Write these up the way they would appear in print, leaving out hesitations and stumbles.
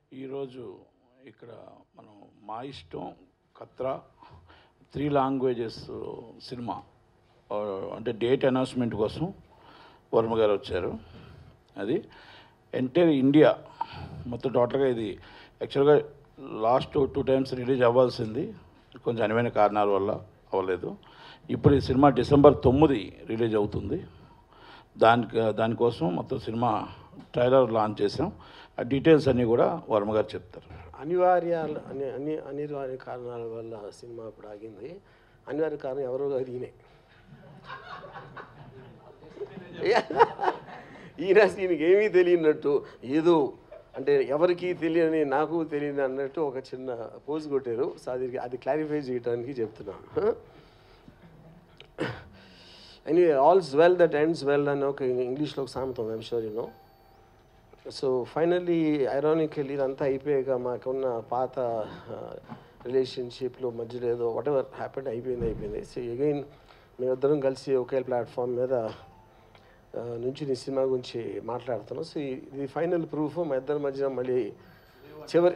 ఈరోజు ఇక్కడ మనం మా ఇష్టం కత్రా 3 లాంగ్వేజెస్ సినిమా అంటే డేట్ అనౌన్స్మెంట్ కోసం వర్మ గారు వచ్చారు. అది ఎంటైర్ ఇండియా మొత్తం టోటల్గా ఇది యాక్చువల్గా లాస్ట్ 2 టైమ్స్ రిలీజ్ అవ్వాల్సింది, కొంచెం అనువైన కారణాల వల్ల అవ్వలేదు. ఇప్పుడు ఈ సినిమా డిసెంబర్ 9 రిలీజ్ అవుతుంది. దానికోసం మొత్తం సినిమా ట్రైలర్ లాంచ్ చేసాం. ఆ డీటెయిల్స్ అన్నీ కూడా వర్మ గారు చెప్తారు. అనివార్య కారణాల వల్ల సినిమా ఇప్పుడు ఆగింది. అనివార్య కారణం ఎవరో కాదు, ఈయన ఈయనకి ఏమీ తెలియనట్టు ఏదో అంటే ఎవరికి తెలియని నాకు తెలియని అన్నట్టు ఒక చిన్న పోజ్ కొట్టారు. సో అది క్లారిఫై చేయడానికి చెప్తున్నాను. Anyway, all's well that ends well అని ఒక ఇంగ్లీష్లో ఒక సామెత ఉంది, I'm sure you know. So finally ironically ఇదంతా అయిపోయాక మాకున్న పాత రిలేషన్షిప్లో మధ్యలో ఏదో వాట్ ఎవర్ హ్యాపెండ్ అయిపోయింది. సో అగైన్ మేమిద్దరం కలిసి ఒకే ప్లాట్ఫామ్ మీద నుంచి నీ సినిమా గురించి మాట్లాడుతున్నాం. సో ఇది ఫైనల్ ప్రూఫ్ మా ఇద్దరి మధ్యన మళ్ళీ చివరి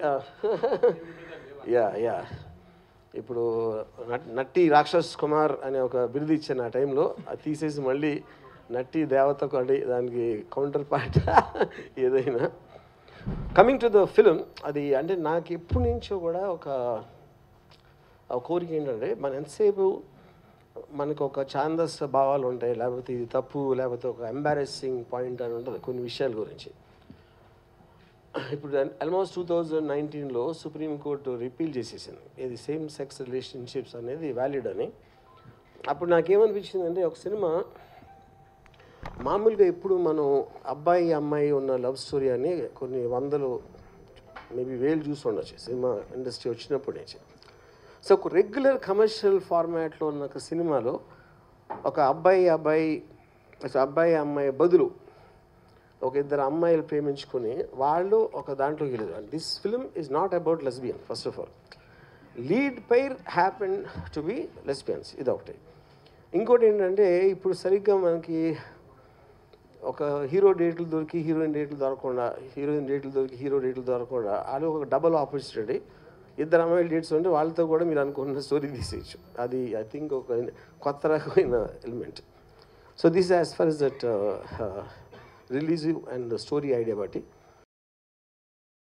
యా ఇప్పుడు నట్టి రాక్షస్ కుమార్ అనే ఒక బిరుదు ఇచ్చాను ఆ టైంలో. అది తీసేసి మళ్ళీ నట్టి దేవతకు అంటే దానికి కౌంటర్ పార్ట్ ఏదైనా. కమింగ్ టు ద ఫిలిం, అది అంటే నాకు ఎప్పటి నుంచో కూడా ఒక కోరిక ఏంటంటే, మన ఎంతసేపు మనకు ఒక ఛాందస్ భావాలు ఉంటాయి, లేకపోతే ఇది తప్పు, లేకపోతే ఒక ఎంబారెసింగ్ పాయింట్ అని ఉంటుంది కొన్ని విషయాల గురించి. ఇప్పుడు ఆల్మోస్ట్ 2019లో సుప్రీంకోర్టు రిపీల్ చేసేసింది ఇది సేమ్ సెక్స్ రిలేషన్షిప్స్ అనేది వ్యాలిడ్ అని. అప్పుడు నాకేమనిపించిందంటే, ఒక సినిమా మామూలుగా ఎప్పుడు మనం అబ్బాయి అమ్మాయి ఉన్న లవ్ స్టోరీ అని కొన్ని వందలు మేబీ వేలు చూసి ఉండొచ్చు సినిమా ఇండస్ట్రీ వచ్చినప్పటి నుంచి. సో ఒక రెగ్యులర్ కమర్షియల్ ఫార్మాట్లో ఉన్న ఒక సినిమాలో ఒక అబ్బాయి అమ్మాయి బదులు ఒక ఇద్దరు అమ్మాయిలు ప్రేమించుకొని వాళ్ళు ఒక దాంట్లోకి వెళ్ళారు. And this film is not about lesbian. First of all lead pair happen to be lesbians, ఇది ఒకటి. ఇంకోటి ఏంటంటే, ఇప్పుడు సరిగ్గా మనకి ఒక హీరో డేట్లు దొరికి హీరోయిన్ డేట్లు దొరకకుండా, హీరోయిన్ డేట్లు దొరికి హీరో డేట్లు దొరకకుండా వాళ్ళు ఒక డబల్ ఆపర్చునిటీ. ఇద్దరు అమ్మాయిలు డేట్స్ ఉంటే వాళ్ళతో కూడా మీరు అనుకున్న స్టోరీ తీసేయచ్చు. అది ఐ థింక్ ఒక కొత్త రకమైన element. So this as far is that release and story idea బట్టి